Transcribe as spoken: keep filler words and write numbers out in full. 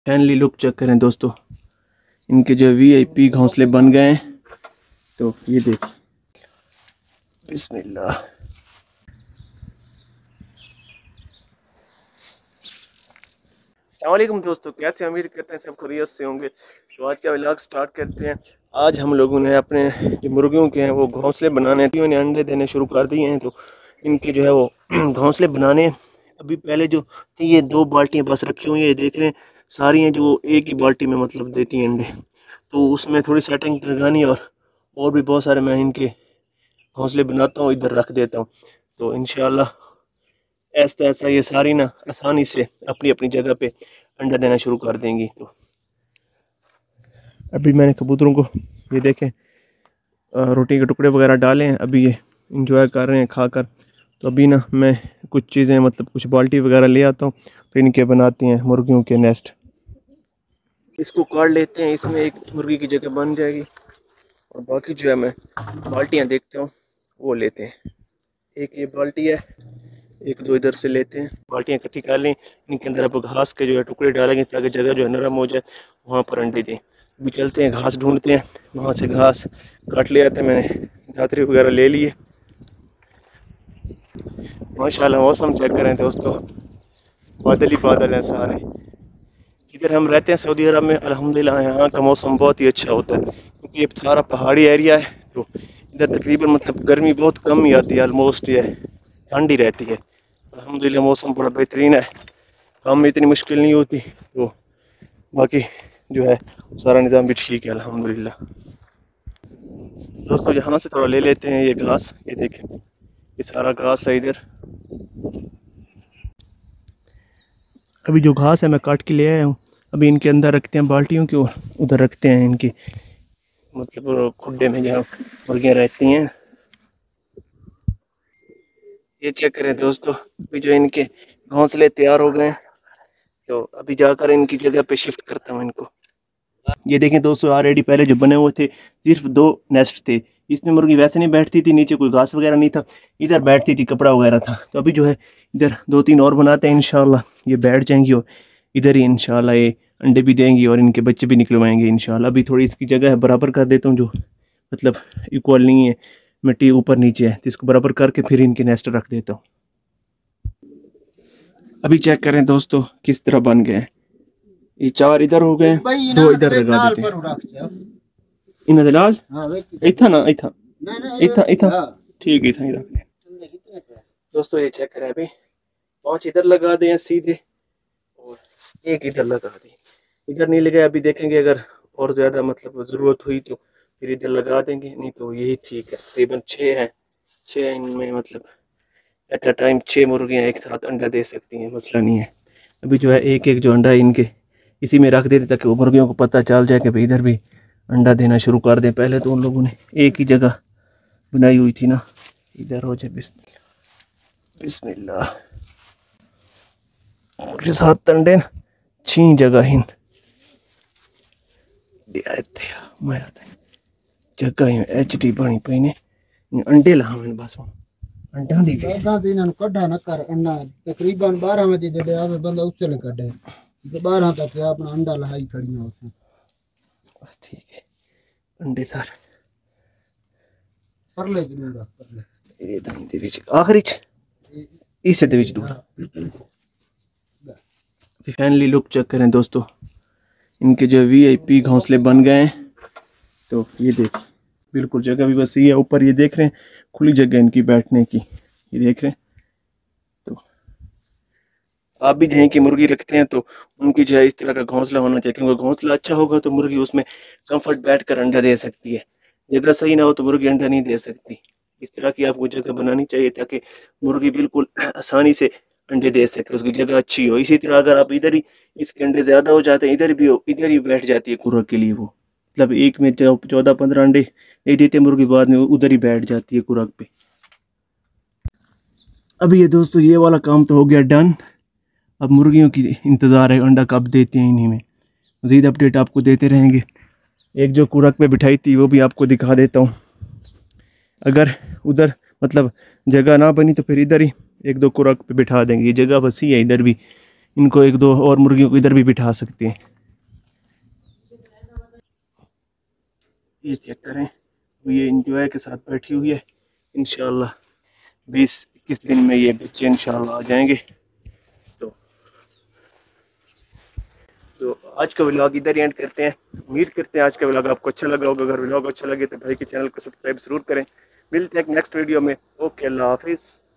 Finally look check करें दोस्तों, इनके जो वीआईपी घोंसले बन गए हैं। तो ये देखिए, बिस्मिल्लाह। अस्सलाम वालेकुम दोस्तों, कैसे उम्मीद करते हैं सब खैरियत से होंगे। तो आज का व्लॉग स्टार्ट करते हैं। आज हम लोगों ने अपने जो मुर्गियों के हैं वो घोंसले बनाने, उन्हें अंडे देने शुरू कर दिए हैं। तो इनके जो है वो घोंसले बनाने, अभी पहले जो थी ये दो बाल्टियाँ बस रखी हुई है, देख रहे हैं सारी हैं जो एक ही बाल्टी में मतलब देती हैं अंडे। तो उसमें थोड़ी सेटिंग लगानी और और भी बहुत सारे मैं इनके घोंसले बनाता हूँ, इधर रख देता हूँ। तो इंशाल्लाह ऐसा ऐसा ये सारी ना आसानी से अपनी अपनी जगह पे अंडा देना शुरू कर देंगी। तो अभी मैंने कबूतरों को ये देखें रोटी के टुकड़े वगैरह डाले हैं, अभी ये इंजॉय कर रहे हैं खाकर। तो अभी ना मैं कुछ चीज़ें मतलब कुछ बाल्टी वगैरह ले आता हूँ, तो इनके बनाते हैं मुर्गियों के नेस्ट। इसको काट लेते हैं, इसमें एक मुर्गी की जगह बन जाएगी। और बाकी जो है मैं बाल्टियाँ देखता हूँ वो लेते हैं। एक ये बाल्टी है, एक दो इधर से लेते हैं। बाल्टियाँ इकट्ठी कर लें, इनके अंदर अब घास के जो है टुकड़े डालेंगे ताकि जगह जो है नरम हो जाए, वहाँ पर अंडे दें। अभी चलते हैं, घास ढूंढते हैं, वहाँ से घास काट ले आते हैं। मैंने दातरी वगैरह ले लिए। माशाल्लाह मौसम चेक करें दोस्तों, बादल ही बादल हैं सारे। इधर हम रहते हैं सऊदी अरब में, अल्हम्दुलिल्लाह यहाँ का मौसम बहुत ही अच्छा होता है क्योंकि ये सारा पहाड़ी एरिया है। तो इधर तकरीबन मतलब गर्मी बहुत कम ही आती है, ऑलमोस्ट ये ठंडी रहती है। अल्हम्दुलिल्लाह मौसम बड़ा बेहतरीन है, काम में इतनी मुश्किल नहीं होती। तो बाकी जो है सारा निज़ाम भी ठीक है अल्हम्दुलिल्लाह। दोस्तों यहाँ से थोड़ा ले लेते हैं ये घास, ये देखें ये सारा घास है इधर। अभी जो घास है मैं काट के ले आया हूँ, अभी इनके अंदर रखते हैं बाल्टियों के और उधर रखते हैं इनके मतलब खुड्डे में जहाँ मुर्गियाँ रहती हैं। ये चेक करें दोस्तों, अभी जो इनके घोंसले तैयार हो गए हैं। तो अभी जाकर इनकी जगह पे शिफ्ट करता हूँ इनको। ये देखें दोस्तों, ऑलरेडी पहले जो बने हुए थे सिर्फ दो नेस्ट थे, इसमें मुर्गी वैसे नहीं बैठती थी, नीचे कोई घास वगैरह नहीं था, इधर बैठती थी, कपड़ा वगैरह था। तो अभी जो है इधर दो तीन और बनाते हैं, इंशाल्लाह ये बैठ जाएंगी और इधर ही इंशाल्लाह ये अंडे भी देंगी और इनके बच्चे भी निकलवाएंगे इंशाल्लाह। अभी थोड़ी इसकी जगह है बराबर कर देता हूँ, जो मतलब इक्वल नहीं है, मिट्टी ऊपर नीचे है, तो इसको बराबर करके फिर इनके नेस्ट रख देता हूँ। अभी चेक करें दोस्तों किस तरह बन गए, ये चार इधर हो गए, दो इधर लगा देते हैं। इन्हें दलाल इतना ना इतना इतना इतना ठीक है, इतना ही रख दें। दोस्तों ये चेक करें, अभी पांच इधर लगा दें सीधे और एक इधर लगा दें। इधर नहीं लगे, अभी देखेंगे अगर और ज़्यादा मतलब ज़रूरत हुई तो फिर इधर लगा देंगे, नहीं तो यही ठीक है। तकरीबन छः हैं, छः इनमें मतलब एट अ टाइम छः मुर्गियाँ एक साथ अंडा दे सकती हैं, मसला नहीं है। अभी जो है एक एक जो अंडा है इनके इसी में रख देते ताकि मुर्गियों को पता चल जाए कि भाई इधर भी अंडा देना शुरू कर दें। पहले तो उन लोगों ने एक ही जगह बनाई हुई थी ना, इधर हो जाए। बिस्मिल्लाह बिस्मिल्लाह और सात अंडे छी जगह ही जगह ही एच डी बनी पई ने अंडे ला मैंने बस अंडा दी दगा दिन कड्डा न कर अंडा तकरीबन बारह बजे दे आवे बंदा उससे ले कड्डे तो बारह तक अपना अंडा लाई खड़ी है उसमें बस ठीक है। अंडे सारे पर ले जरूर पर ले ये दाई दे विच आखिरी च इसे दे विच दूर। फाइनली लुक चेक करें दोस्तों, इनके जो वीआईपी घोंसले बन गए हैं। तो ये देखिए बिल्कुल जगह भी वसी है, ऊपर ये देख रहे हैं खुली जगह इनकी बैठने की, ये देख रहे हैं। तो आप भी जहीं की मुर्गी रखते हैं तो उनकी जो है इस तरह का घोंसला होना चाहिए, क्योंकि घोंसला अच्छा होगा तो मुर्गी उसमें कंफर्ट बैठ कर अंडा दे सकती है। जगह सही ना हो तो मुर्गी अंडा नहीं दे सकती। इस तरह की आपको जगह बनानी चाहिए ताकि मुर्गी बिल्कुल आसानी से अंडे दे सके, उसकी जगह अच्छी हो। इसी तरह अगर आप इधर ही इसके अंडे ज़्यादा हो जाते हैं, इधर भी हो, इधर ही बैठ जाती है खुराक के लिए, वो मतलब एक में चौदह पंद्रह अंडे नहीं देते मुर्गी, बाद में उधर ही बैठ जाती है खुराक पे। अभी ये दोस्तों ये वाला काम तो हो गया डन, अब मुर्गियों की इंतज़ार है अंडा कब देते हैं। इन्हीं में मज़ीद अपडेट आपको देते रहेंगे। एक जो खुराक पे बिठाई थी वो भी आपको दिखा देता हूँ। अगर उधर मतलब जगह ना बनी तो फिर इधर ही एक दो खुराक पे बिठा देंगे, ये जगह वसी है इधर भी, इनको एक दो और मुर्गियों को इधर भी बिठा सकते हैं। ये चेक करें, ये इंजॉय के साथ बैठी हुई है। इंशाल्लाह बीस इक्कीस दिन में ये बच्चे इंशाल्लाह आ जाएंगे। तो तो आज का व्लॉग इधर ही एंड करते हैं। उम्मीद करते हैं आज का व्लॉग आपको अच्छा लगा होगा। अगर व्लॉग अच्छा लगे तो भाई के चैनल को सब्सक्राइब जरूर करें। मिलते हैं नेक्स्ट वीडियो में। ओके, अल्लाह हाफिज़।